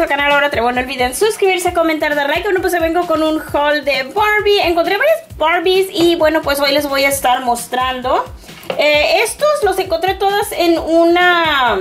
su canal ahora, no olviden suscribirse, comentar, dar like. Bueno, pues vengo con un haul de Barbie. Encontré varias Barbies y bueno, pues hoy les voy a estar mostrando. Estos los encontré todas en una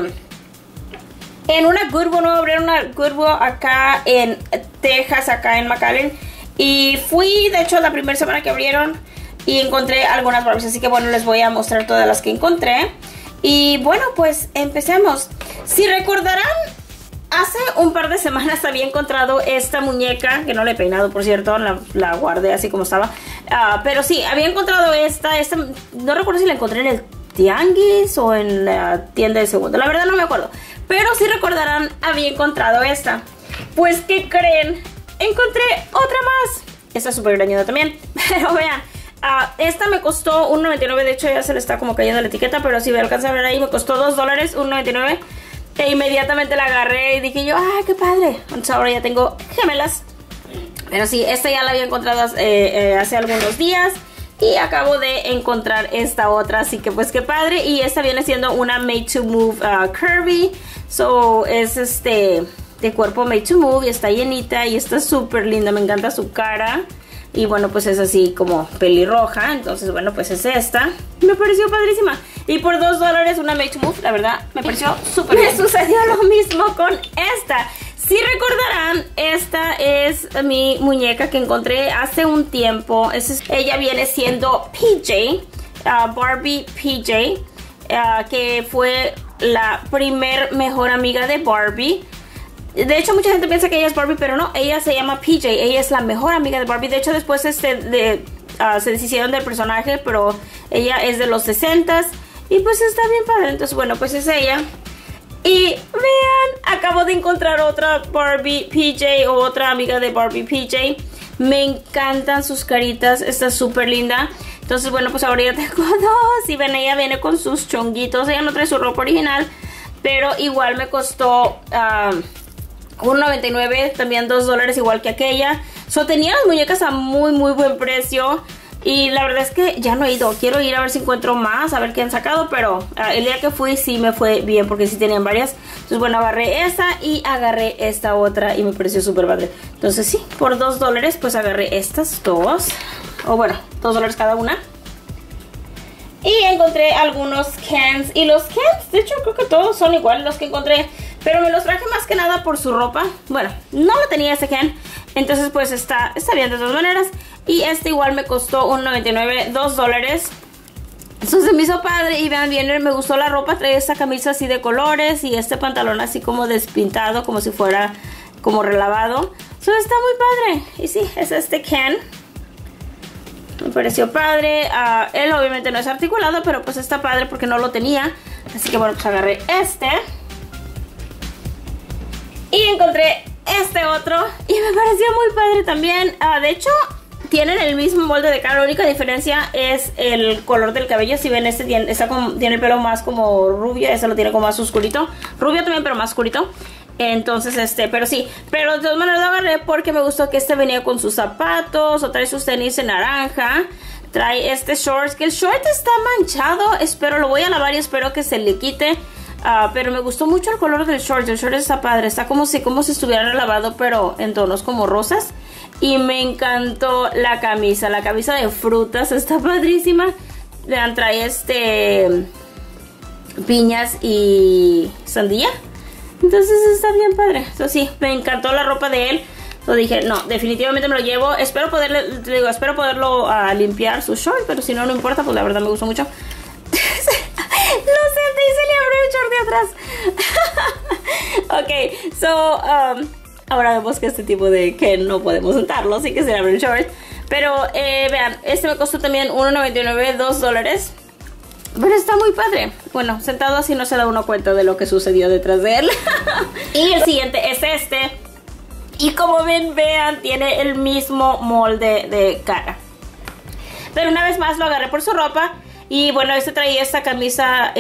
Goodwill. No, abrieron una Goodwill acá en Texas, acá en McAllen. Y fui, de hecho, la primera semana que abrieron y encontré algunas Barbies. Así que bueno, les voy a mostrar todas las que encontré. Y bueno, pues empecemos. Si recordarán, hace un par de semanas había encontrado esta muñeca, que no la he peinado, por cierto, la guardé así como estaba. Pero sí, había encontrado esta, no recuerdo si la encontré en el tianguis o en la tienda de segundo, la verdad no me acuerdo. Pero si recordarán, había encontrado esta. Pues, ¿qué creen? Encontré otra más. Esta es súper grañuda también, pero vean. Esta me costó $1.99, de hecho ya se le está como cayendo la etiqueta, pero si me alcanza a ver ahí, me costó $2, $1.99. E inmediatamente la agarré y dije yo, ¡ah, qué padre! Entonces ahora ya tengo gemelas. Pero sí, esta ya la había encontrado hace algunos días. Y acabo de encontrar esta otra, así que pues qué padre. Y esta viene siendo una Made to Move Curvy. So, es de cuerpo Made to Move y está llenita y está súper linda. Me encanta su cara. Y bueno, pues es así como pelirroja. Entonces, bueno, pues es esta. Me pareció padrísima. Y por $2 una Made to Move, la verdad, me pareció súper bien. Me sucedió lo mismo con esta. Si recordarán, esta es mi muñeca que encontré hace un tiempo. Ella viene siendo PJ, Barbie PJ, que fue la mejor amiga de Barbie. De hecho, mucha gente piensa que ella es Barbie, pero no, ella se llama PJ. Ella es la mejor amiga de Barbie. De hecho, después se deshicieron del personaje, pero ella es de los 60s. Y pues está bien padre. Entonces, bueno, pues es ella. Y vean, acabo de encontrar otra Barbie PJ o otra amiga de Barbie PJ. Me encantan sus caritas, está súper linda. Entonces, bueno, pues ahora ya tengo dos. Y ven, ella viene con sus chonguitos. Ella no trae su ropa original, pero igual me costó $1.99, también $2 igual que aquella. Tenía las muñecas a muy buen precio. Y la verdad es que ya no he ido. Quiero ir a ver si encuentro más, a ver qué han sacado. Pero el día que fui sí me fue bien, porque sí tenían varias. Entonces bueno, agarré esa y agarré esta otra y me pareció súper padre. Entonces sí, por $2 pues agarré estas dos. O bueno, $2 cada una. Y encontré algunos cans. Y los cans, de hecho creo que todos son igual los que encontré. Pero me los traje más que nada por su ropa. Bueno, no lo tenía ese can. Entonces pues está bien de todas maneras. Y este igual me costó $1.99, $2. Entonces me hizo padre. Y vean bien, me gustó la ropa. Trae esta camisa así de colores. Y este pantalón así como despintado, como si fuera como relavado. Está muy padre. Y sí, es este can. Me pareció padre. Él obviamente no es articulado, pero pues está padre porque no lo tenía. Así que bueno, pues agarré este. Y encontré este otro y me pareció muy padre también. De hecho, tienen el mismo molde de cara. La única diferencia es el color del cabello. Si ven, este tiene el pelo más como rubio. Este lo tiene como más oscurito. Rubio también, pero más oscurito. Entonces, pero sí. Pero de todas maneras lo agarré porque me gustó que este venía con sus zapatos. O trae sus tenis en naranja. Trae este short, que el short está manchado. Lo voy a lavar y espero que se le quite. Pero me gustó mucho el color del short. El short está padre, está como si estuviera lavado, pero en tonos como rosas. Y me encantó la camisa. La camisa de frutas está padrísima. Vean, trae piñas y sandía. Entonces está bien padre. Eso sí, me encantó la ropa de él. Entonces dije, no, definitivamente me lo llevo. Espero poderlo limpiar su short, pero si no, no importa, pues la verdad me gustó mucho. Lo senté y se le abrió el short de atrás. Ok, ahora vemos que este tipo de que no podemos sentarlo, así que se le abre el short. Pero vean, este me costó también $1.99, $2. Pero está muy padre. Bueno, sentado así no se da uno cuenta de lo que sucedió detrás de él. Y el siguiente es este. Y como vean, tiene el mismo molde de cara. Pero una vez más lo agarré por su ropa. Y bueno, traía esta camisa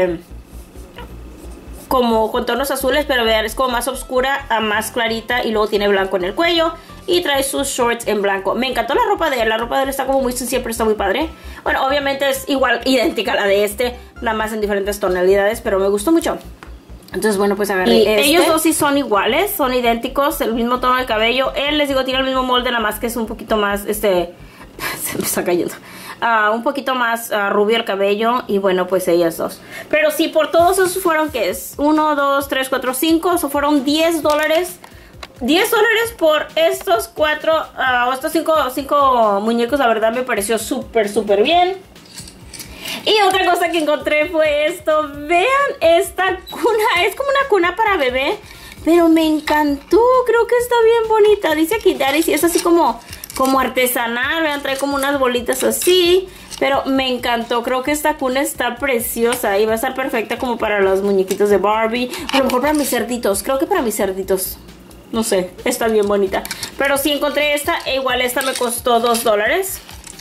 como con tonos azules, pero vean, es como más oscura a más clarita. Y luego tiene blanco en el cuello. Y trae sus shorts en blanco. Me encantó la ropa de él. La ropa de él está como muy sencilla, pero está muy padre. Bueno, obviamente es igual, idéntica a la de nada más en diferentes tonalidades, pero me gustó mucho. Entonces, bueno, pues agarré y este. ellos dos sí son iguales, son idénticos, el mismo tono de cabello. Él, les digo, tiene el mismo molde, nada más que es un poquito más, se me está cayendo. Un poquito más rubio el cabello. Y bueno, pues ellas dos. Pero sí, por todos esos fueron, ¿qué es? 1, 2, 3, 4, 5. Eso fueron $10. $10 por estos estos cinco muñecos. La verdad me pareció súper bien. Y otra cosa que encontré fue esto. Vean esta cuna. Es como una cuna para bebé, pero me encantó. Creo que está bien bonita. Dice aquí Daddy, y es así como artesanal. Vean, trae como unas bolitas así. Pero me encantó. Creo que esta cuna está preciosa. Y va a estar perfecta como para los muñequitos de Barbie. A lo mejor para mis cerditos. Creo que para mis cerditos. No sé, está bien bonita. Pero sí encontré esta. E igual esta me costó $2.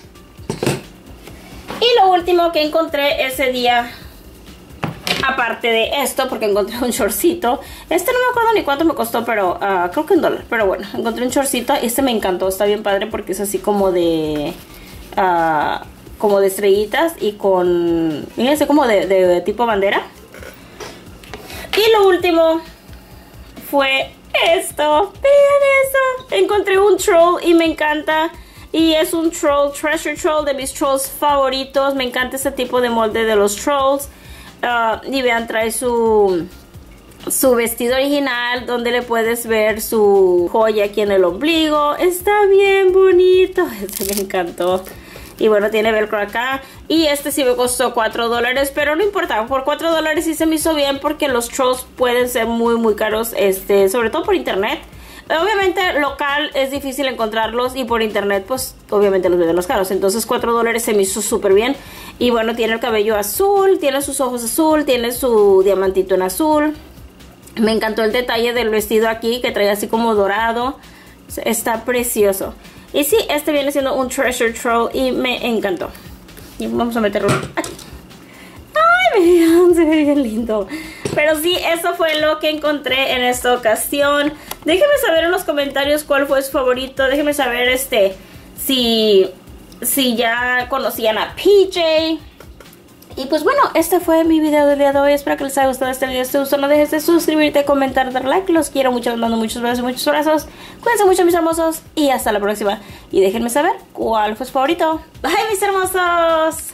Y lo último que encontré ese día, aparte de esto, porque encontré un shortcito. Este no me acuerdo ni cuánto me costó, pero creo que $1. Pero bueno, encontré un shortcito. Este me encantó, está bien padre porque es así como de estrellitas y con, fíjense, como de tipo bandera. Y lo último fue esto. Vean eso. Encontré un troll y me encanta. Y es un troll, treasure troll, de mis trolls favoritos. Me encanta este tipo de molde de los trolls. Y vean, trae su vestido original, donde le puedes ver su joya aquí en el ombligo. Está bien bonito. Este me encantó. Y bueno, tiene velcro acá. Y este sí me costó $4, pero no importa. Por $4 sí se me hizo bien, porque los trolls pueden ser muy caros, sobre todo por internet. Obviamente local es difícil encontrarlos, y por internet pues obviamente los venden los caros. Entonces $4 se me hizo súper bien. Y bueno, tiene el cabello azul, tiene sus ojos azul, tiene su diamantito en azul. Me encantó el detalle del vestido aquí, que trae así como dorado. Está precioso. Y sí, este viene siendo un treasure troll y me encantó. Y vamos a meterlo aquí. ¡Ay, vean! Se ve bien lindo. Pero sí, eso fue lo que encontré en esta ocasión. Déjenme saber en los comentarios cuál fue su favorito. Déjenme saber si ya conocían a PJ. Y pues bueno, este fue mi video del día de hoy. Espero que les haya gustado este video. Si te gustó, no dejes de suscribirte, comentar, dar like. Los quiero mucho, les mando muchos besos y muchos abrazos. Cuídense mucho, mis hermosos, y hasta la próxima. Y déjenme saber cuál fue su favorito. Bye, mis hermosos.